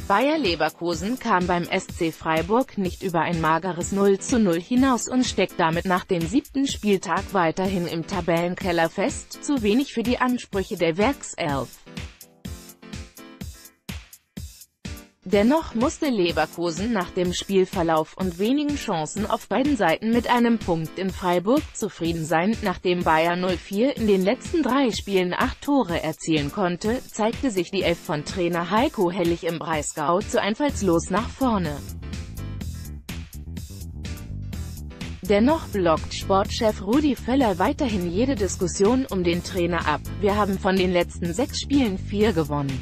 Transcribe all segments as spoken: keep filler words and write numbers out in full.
Bayer Leverkusen kam beim S C Freiburg nicht über ein mageres null zu null hinaus und steckt damit nach dem siebten Spieltag weiterhin im Tabellenkeller fest, zu wenig für die Ansprüche der Werkself. Dennoch musste Leverkusen nach dem Spielverlauf und wenigen Chancen auf beiden Seiten mit einem Punkt in Freiburg zufrieden sein. Nachdem Bayer null vier in den letzten drei Spielen acht Tore erzielen konnte, zeigte sich die Elf von Trainer Heiko Herrlich im Breisgau zu einfallslos nach vorne. Dennoch blockt Sportchef Rudi Völler weiterhin jede Diskussion um den Trainer ab. Wir haben von den letzten sechs Spielen vier gewonnen.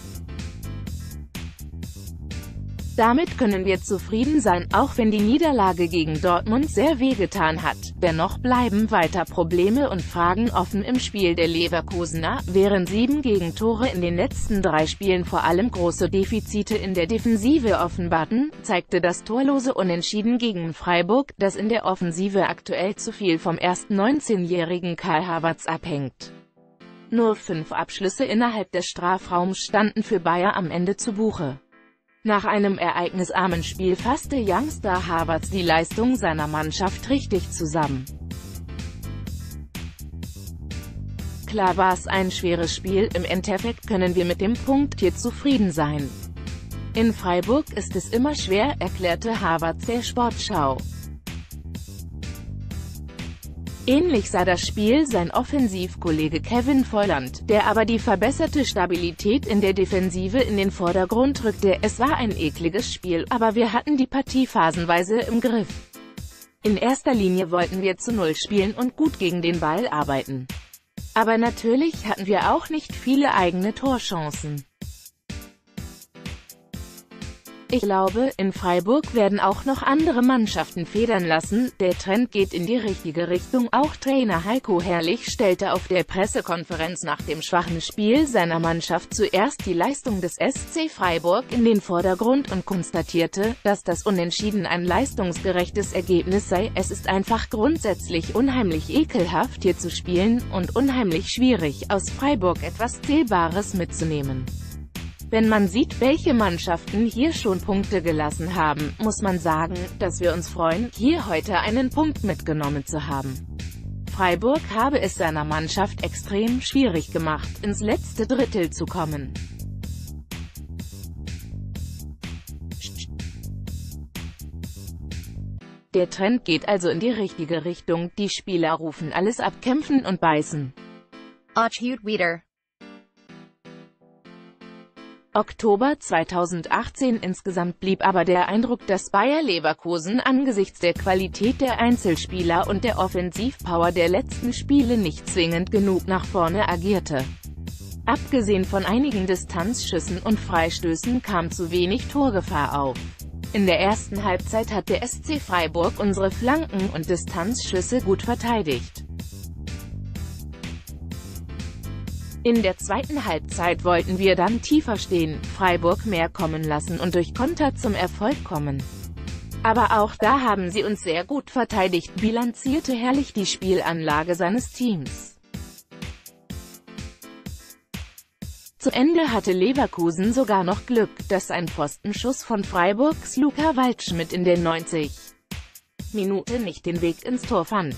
Damit können wir zufrieden sein, auch wenn die Niederlage gegen Dortmund sehr wehgetan hat. Dennoch bleiben weiter Probleme und Fragen offen im Spiel der Leverkusener, während sieben Gegentore in den letzten drei Spielen vor allem große Defizite in der Defensive offenbarten, zeigte das torlose Unentschieden gegen Freiburg, dass in der Offensive aktuell zu viel vom erst neunzehnjährigen Kai Havertz abhängt. Nur fünf Abschlüsse innerhalb des Strafraums standen für Bayer am Ende zu Buche. Nach einem ereignisarmen Spiel fasste Youngster Havertz die Leistung seiner Mannschaft richtig zusammen. Klar war es ein schweres Spiel, im Endeffekt können wir mit dem Punkt hier zufrieden sein. In Freiburg ist es immer schwer, erklärte Havertz der Sportschau. Ähnlich sah das Spiel sein Offensivkollege Kevin Volland, der aber die verbesserte Stabilität in der Defensive in den Vordergrund rückte. Es war ein ekliges Spiel, aber wir hatten die Partie phasenweise im Griff. In erster Linie wollten wir zu Null spielen und gut gegen den Ball arbeiten. Aber natürlich hatten wir auch nicht viele eigene Torchancen. Ich glaube, in Freiburg werden auch noch andere Mannschaften federn lassen, der Trend geht in die richtige Richtung. Auch Trainer Heiko Herrlich stellte auf der Pressekonferenz nach dem schwachen Spiel seiner Mannschaft zuerst die Leistung des S C Freiburg in den Vordergrund und konstatierte, dass das Unentschieden ein leistungsgerechtes Ergebnis sei. Es ist einfach grundsätzlich unheimlich ekelhaft hier zu spielen und unheimlich schwierig, aus Freiburg etwas Zählbares mitzunehmen. Wenn man sieht, welche Mannschaften hier schon Punkte gelassen haben, muss man sagen, dass wir uns freuen, hier heute einen Punkt mitgenommen zu haben. Freiburg habe es seiner Mannschaft extrem schwierig gemacht, ins letzte Drittel zu kommen. Der Trend geht also in die richtige Richtung, die Spieler rufen alles ab, kämpfen und beißen. Ochhut wieder. Oktober zweitausendachtzehn. Insgesamt blieb aber der Eindruck, dass Bayer Leverkusen angesichts der Qualität der Einzelspieler und der Offensivpower der letzten Spiele nicht zwingend genug nach vorne agierte. Abgesehen von einigen Distanzschüssen und Freistößen kam zu wenig Torgefahr auf. In der ersten Halbzeit hat der S C Freiburg unsere Flanken und Distanzschüsse gut verteidigt. In der zweiten Halbzeit wollten wir dann tiefer stehen, Freiburg mehr kommen lassen und durch Konter zum Erfolg kommen. Aber auch da haben sie uns sehr gut verteidigt, bilanzierte Herrlich die Spielanlage seines Teams. Zu Ende hatte Leverkusen sogar noch Glück, dass ein Pfostenschuss von Freiburgs Luca Waldschmidt in der neunzigsten Minute nicht den Weg ins Tor fand.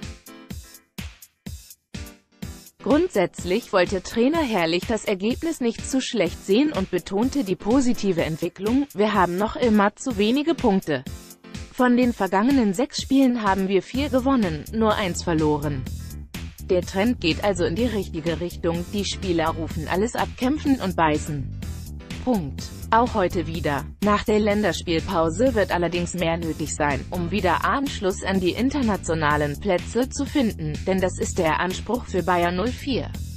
Grundsätzlich wollte Trainer Herrlich das Ergebnis nicht zu schlecht sehen und betonte die positive Entwicklung: Wir haben noch immer zu wenige Punkte. Von den vergangenen sechs Spielen haben wir vier gewonnen, nur eins verloren. Der Trend geht also in die richtige Richtung, die Spieler rufen alles ab, kämpfen und beißen. Punkt. Auch heute wieder. Nach der Länderspielpause wird allerdings mehr nötig sein, um wieder Anschluss an die internationalen Plätze zu finden, denn das ist der Anspruch für Bayer null vier.